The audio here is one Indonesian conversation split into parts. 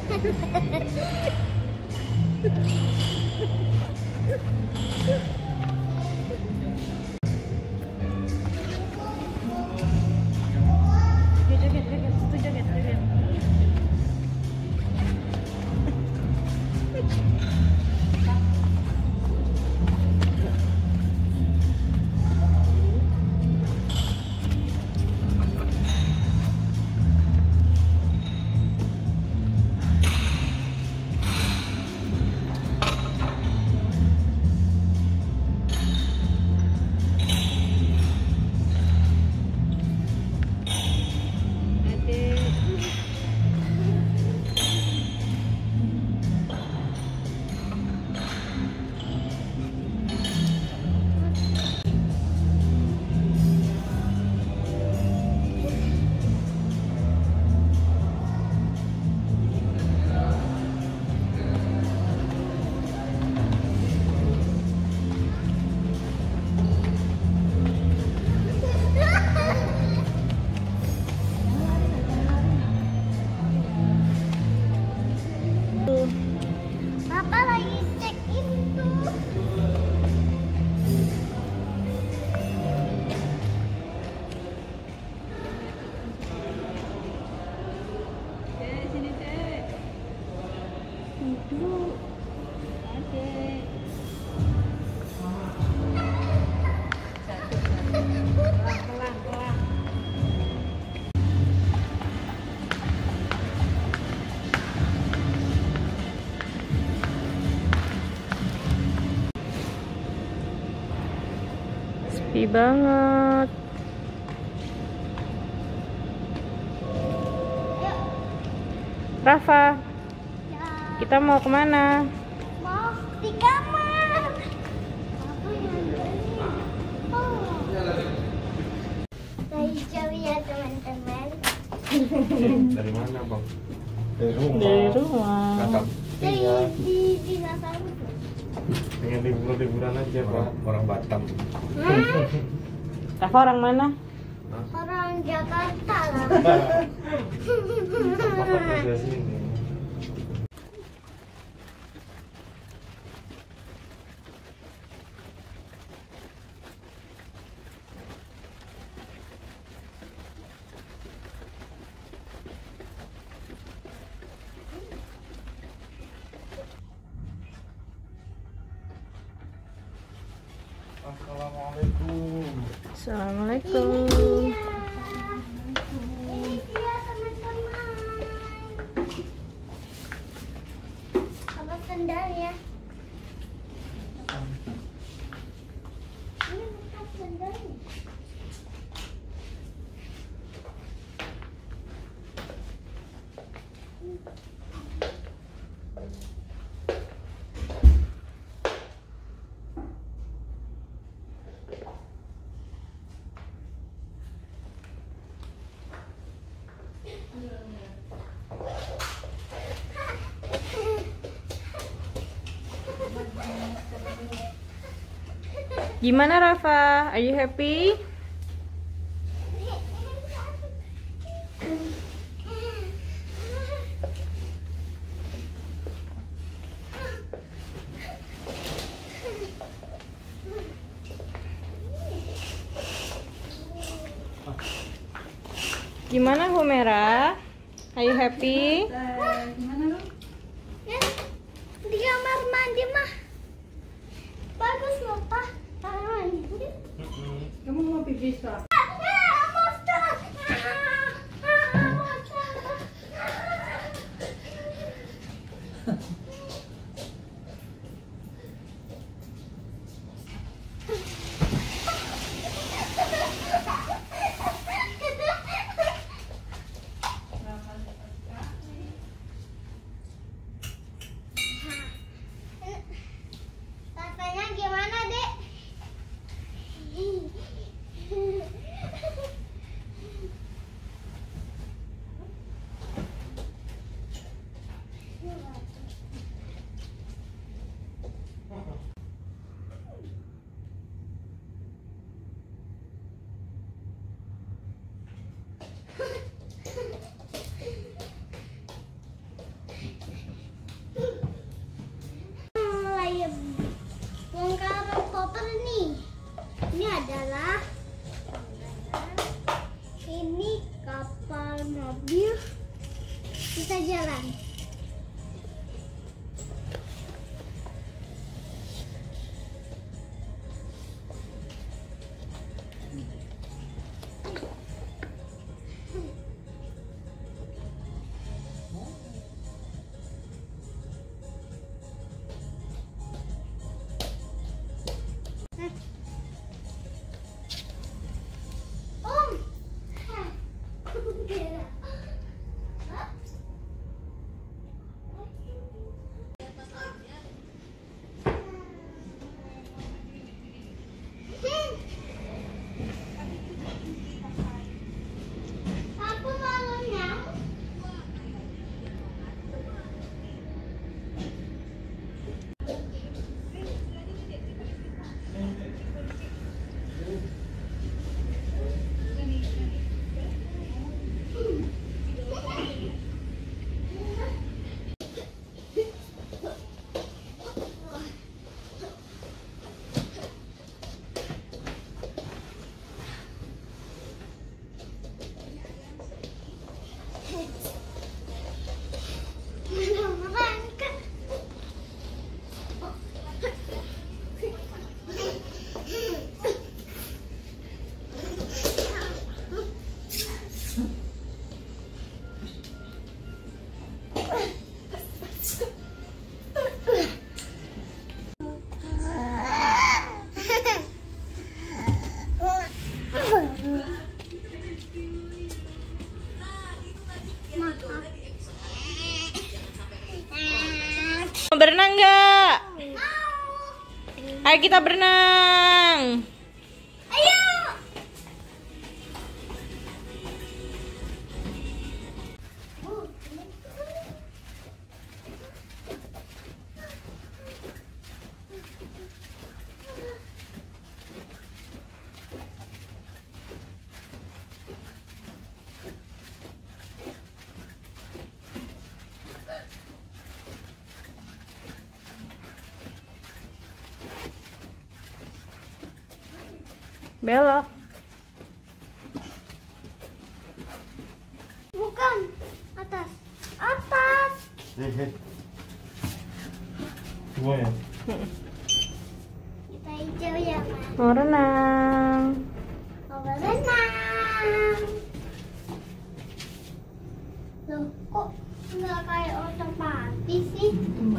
Sepi banget. Rafa, Ya, kita mau kemana? mau di kamar. Apa yang ini? Oh. Dari jauh ya teman-teman. Dari mana bang? Dari rumah. Dari rumah. Kakak Di dinosaurus. pengen liburan aja pak. Orang Batam. Rafa orang mana? Orang Jakarta lah. Papa kerja sini. Assalamualaikum. Assalamualaikum. Ini dia teman-teman. Apa sendalnya? Ini bukan sendalnya. Gimana Rafa? Are you happy? Gimana Humera? Are you happy? Ya, di kamar mandi mah bagus loh pak. Kamar mandi. Kamu mau pipis Pak? Rasanya gimana dek? Ini adalah ini kapal mobil. Kita jalan. Berenang nggak? Ayo kita berenang. Ayo. Belok. Bukan. Atas. Atas. Dua ya? Kita hijau ya, Mas. Mau renang. Mau berenang. Loh, kok nggak kayak otomatis sih?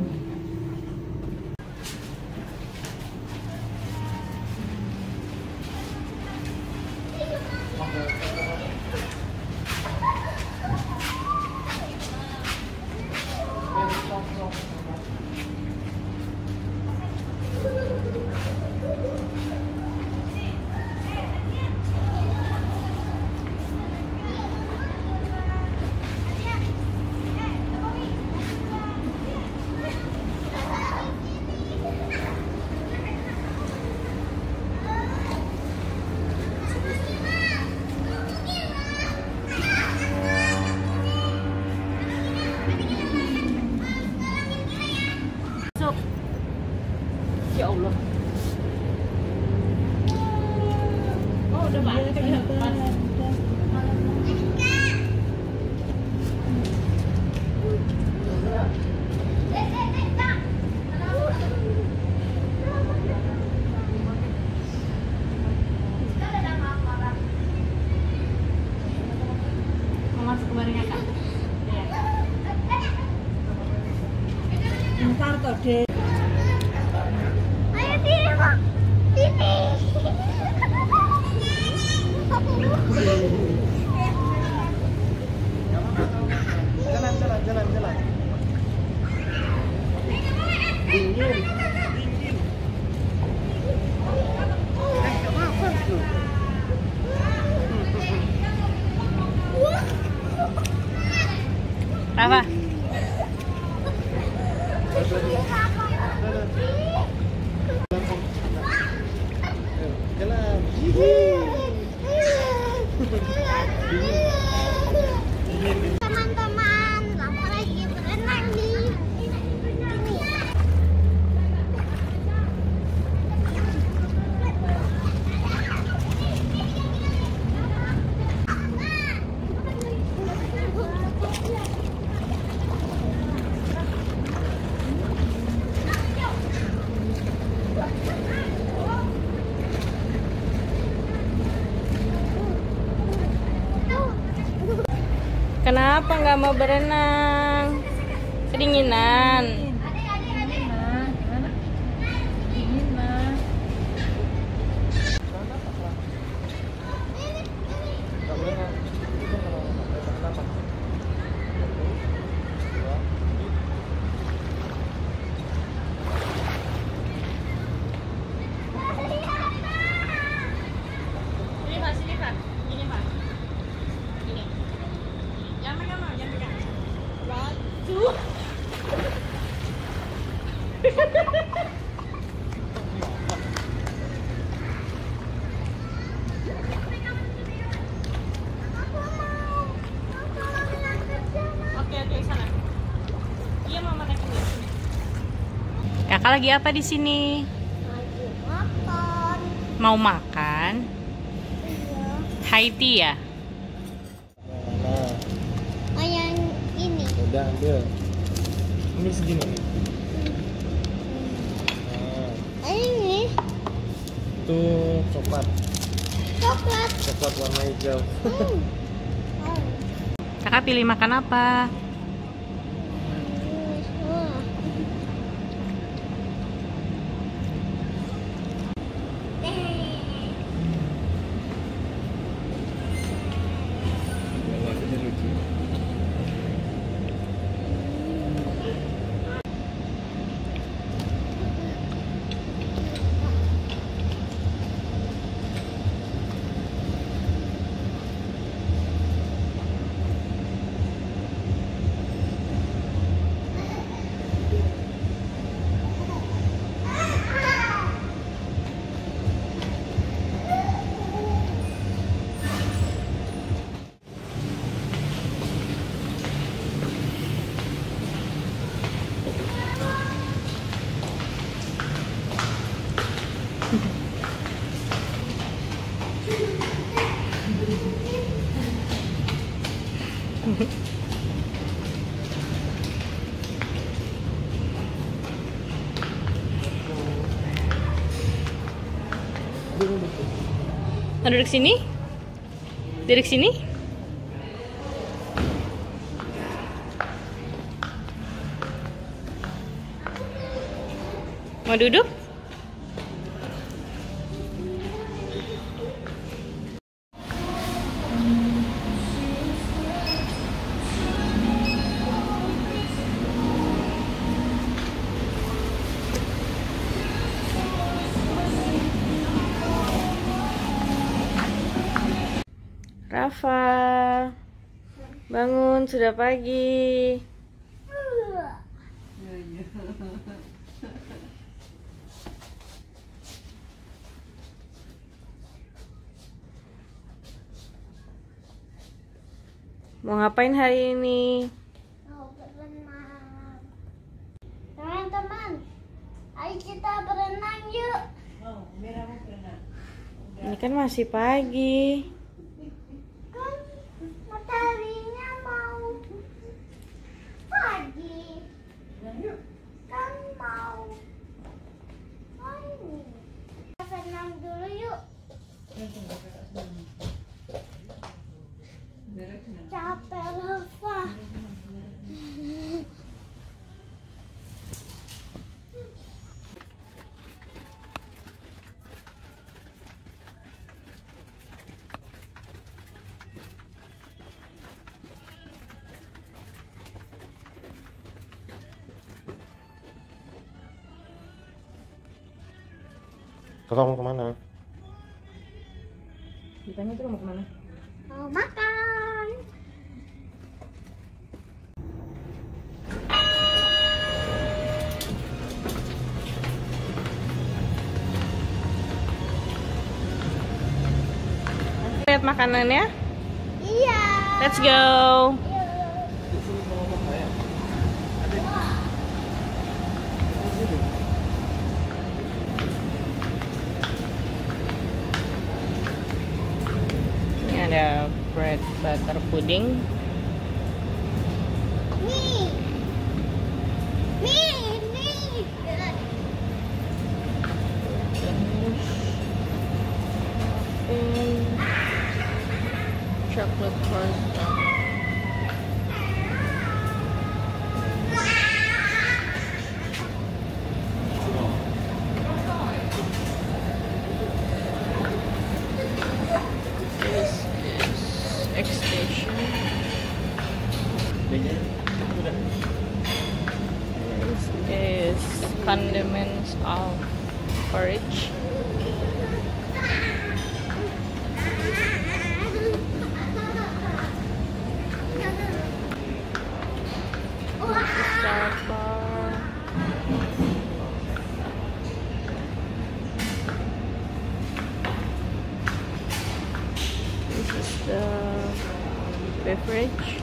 Ya Allah. Oh, udah banyak ya. Mau masuk ke barengnya, Kak? Ntar toh, Dek. Ayo sini, Mak. Sini. Jalan. Dingin. Apa? Jalan. Teman-teman, aku lagi berenang nih. Kenapa nggak mau berenang? Kedinginan. Dingin mah. Sini Pak, sini Pak. Gini Pak. Gini. Jangan pegang, Mak. Jangan pegang. Waduh. Oke, sana. Iya, Mama naik dulu. Kakak lagi apa di sini? Makan. Mau makan? Iya. High tea ya? Nah, Oh yang ini. udah ambil. Ambil segini nih. Nah, Ini itu coklat. coklat. Warna hijau. Kakak pilih makan apa? Warnanya lucu. Mau duduk sini? Duduk sini? Mau duduk? Rafa, bangun, sudah pagi. Mau ngapain hari ini? Mau berenang. Teman-teman, ayo kita berenang yuk. Ini kan masih pagi. Kan mataharinya mau pagi. Kan mau ini. Kita berenang dulu yuk. Capek Rafa. Kakak mau kemana? Ditanya tuh mau kemana? Mau makan. Lihat makanannya. Iya. Let's go. Ini ada bread butter pudding. Nih. Nih, nih. Chocolate croissant. Fundaments of Courage. Starbucks. This is the beverage.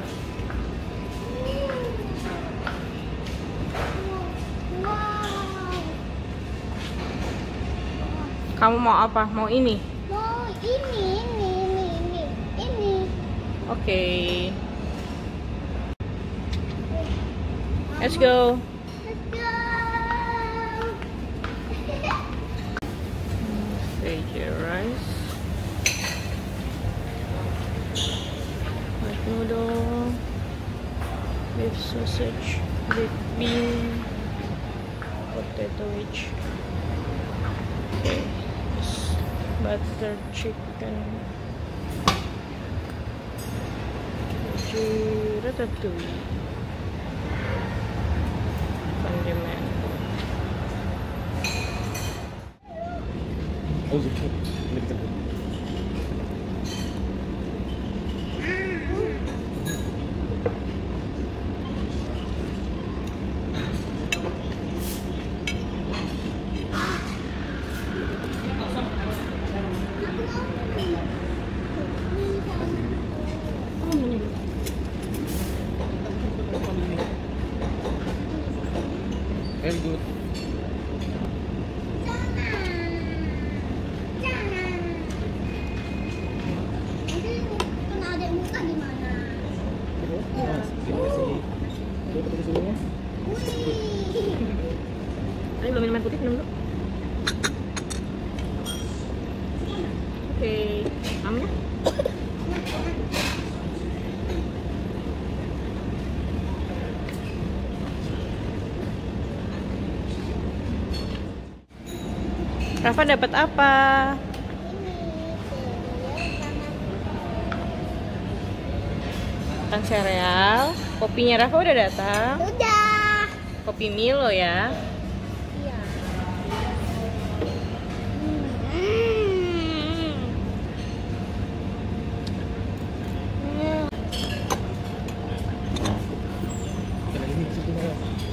Kamu mau apa? Mau ini? Mau ini. Oke. Let's go. Let's go. Veggie rice. White noodle. Beef sausage. Baked bean. Potato wedge. Okay. Butter chicken. Veggie ratatouille. Condiment. Oh, gitu. Ini kita. Very good. Kena adek muka gimana? Ini belum minum air putih, minum dulu. Oke, aman ya? Rafa dapat apa? Makan sereal. Kopinya Rafa udah datang. Udah. Kopi Milo ya. Iya. Kena ini situ mana?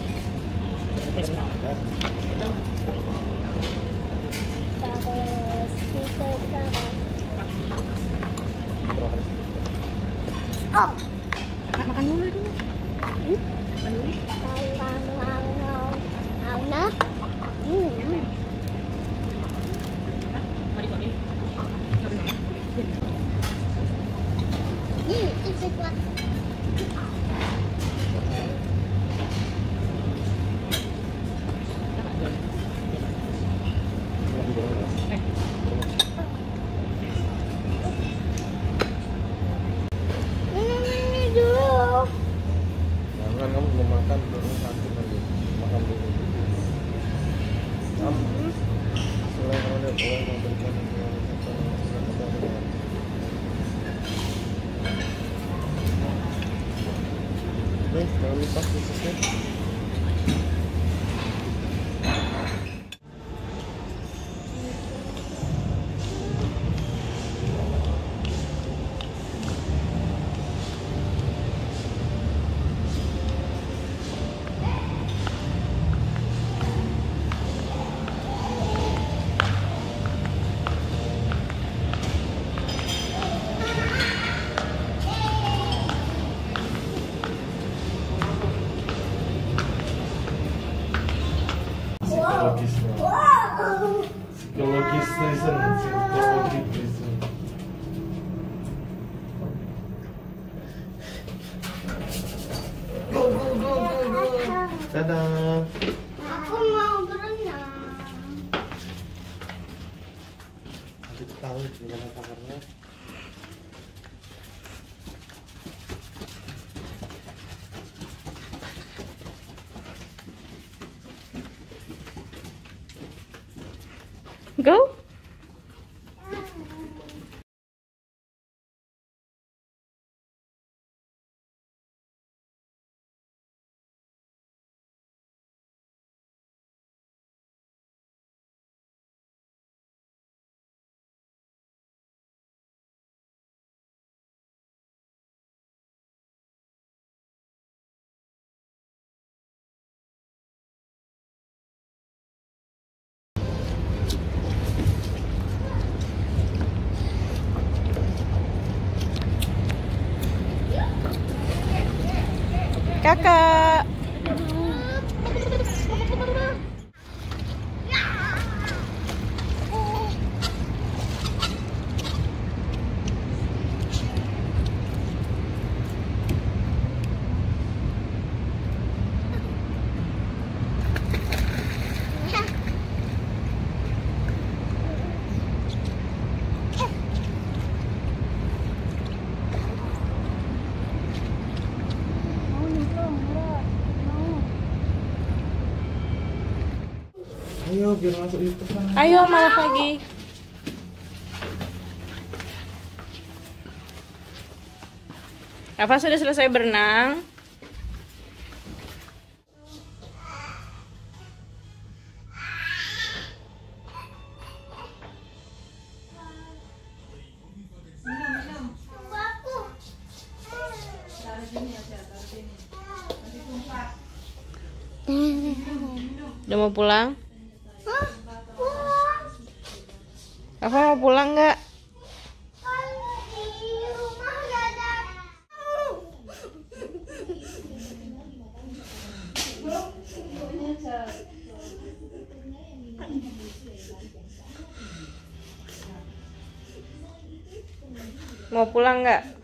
Terus kita Oh. Makan dulu dulu. Makan dulu. Mau dikopi? Ikut buat. Ini dulu. Jangan, kamu belum makan, belum sakit lagi. Makan dulu. Selain kamu boleh memberikan jangan lupa khususnya. Psikologis reason, psikologis reason. Go. Dadah. Aku mau berenang. Nanti tahu gimana kabarnya. Go. kakak. Ayo biar masuk YouTube kan. Ayo malah lagi. Rafa sudah selesai berenang. Tunggu aku. Udah mau pulang? Hah? Pulang. Rafa mau pulang nggak? Kan di rumah nggak ada. Mau pulang nggak?